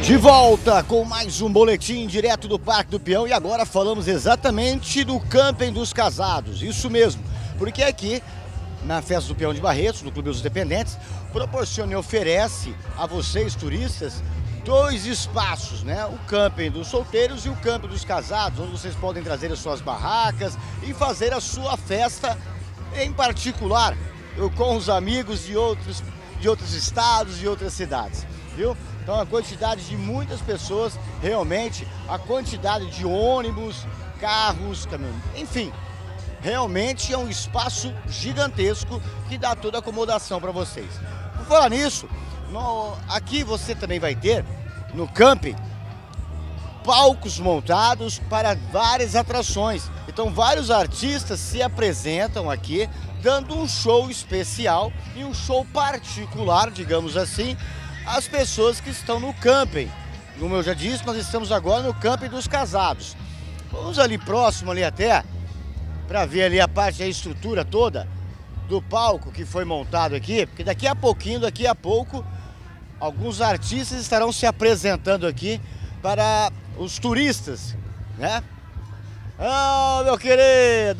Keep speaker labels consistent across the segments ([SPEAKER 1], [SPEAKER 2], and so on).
[SPEAKER 1] De volta com mais um boletim direto do Parque do Peão e agora falamos exatamente do Camping dos Casados, isso mesmo, porque aqui na Festa do Peão de Barretos, no Clube dos Dependentes, proporciona e oferece a vocês turistas dois espaços, né? O Camping dos Solteiros e o Camping dos Casados, onde vocês podem trazer as suas barracas e fazer a sua festa em particular com os amigos de outros estados e outras cidades, viu? Então a quantidade de muitas pessoas, realmente, a quantidade de ônibus, carros, caminhões, enfim, realmente é um espaço gigantesco que dá toda a acomodação para vocês. Por falar nisso, aqui você também vai ter, no camping, palcos montados para várias atrações. Então vários artistas se apresentam aqui, dando um show especial e um show particular, digamos assim, às pessoas que estão no camping. Como eu já disse, nós estamos agora no Camping dos Casados. Vamos ali próximo, ali até, para ver ali a parte da estrutura toda do palco que foi montado aqui, porque daqui a pouco, alguns artistas estarão se apresentando aqui para os turistas, né? Ah, meu querido,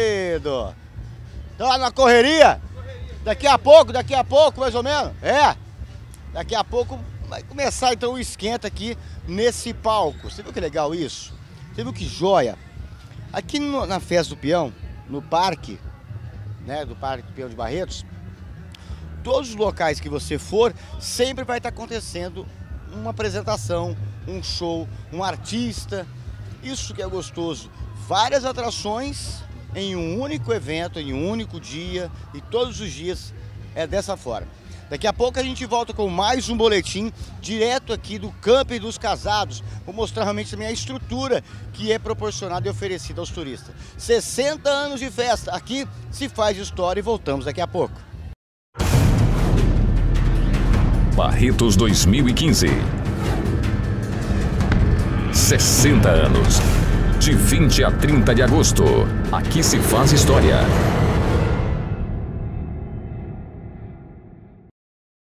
[SPEAKER 1] tá na correria? Daqui a pouco, mais ou menos? Daqui a pouco vai começar então o esquenta aqui nesse palco. Você viu que legal isso? Você viu que joia? Aqui na Festa do Peão, no parque, né, do Parque do Peão de Barretos, todos os locais que você for, sempre vai estar acontecendo uma apresentação, um show, um artista. Isso que é gostoso. Várias atrações em um único evento, em um único dia, e todos os dias é dessa forma. Daqui a pouco a gente volta com mais um boletim direto aqui do Camping dos Casados. Vou mostrar realmente também a estrutura que é proporcionada e oferecida aos turistas. 60 anos de festa, aqui se faz história e voltamos daqui a pouco.
[SPEAKER 2] Barretos 2015. 60 anos. De 20 a 30 de agosto. Aqui se faz história.